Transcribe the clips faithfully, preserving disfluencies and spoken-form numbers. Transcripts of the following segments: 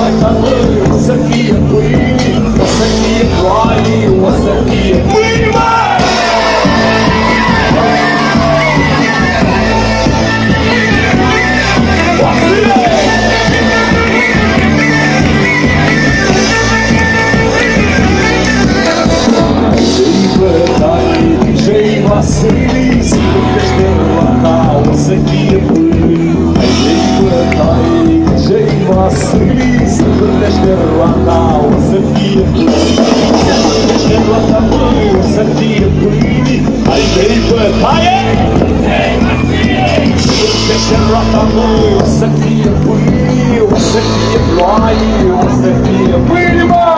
roata, măi, o să fie pâine, o să fie ploaie, o să fie mâini, măi! Vasily, se vârtește roata, o să fie pâine. Hai de-i bătaie, ce-i Vasily, se vârtește roata, o să fie pâine. Se vârtește roata, măi, o să fie pâine. Hai de-i bătaie, ce-i Vasily, se vârtește roata, măi, o să fie pâine, o să fie ploaie, o să fie pâine, măi!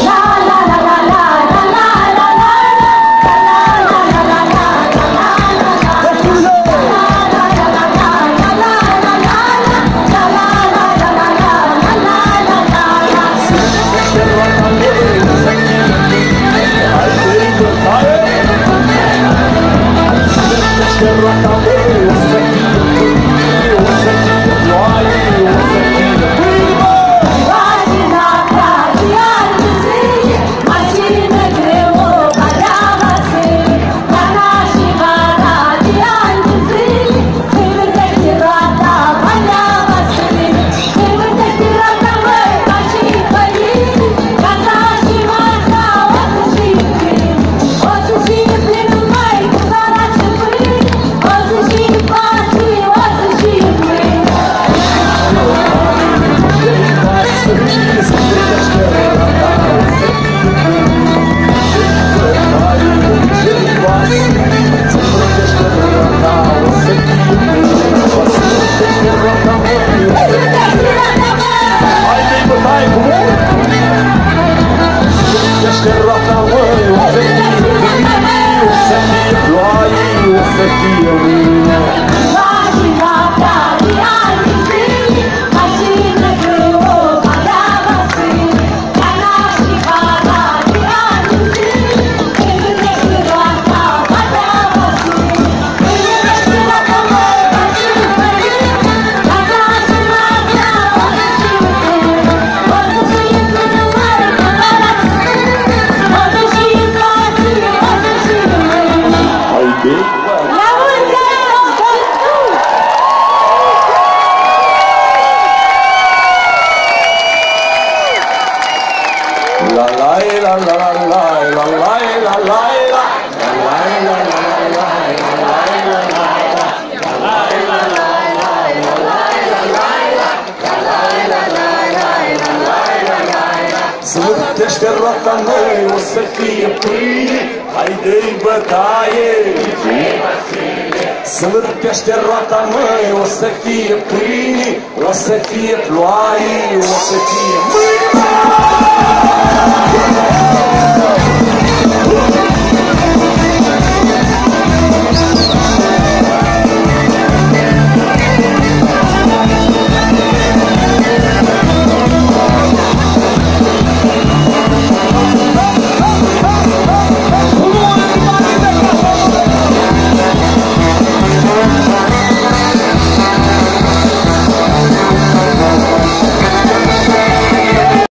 Zvârtește roata, măi, o să fie pâine, hai de-i bătaie, zvârtește roata, măi, o să fie pâine, o să fie ploaie, o să fie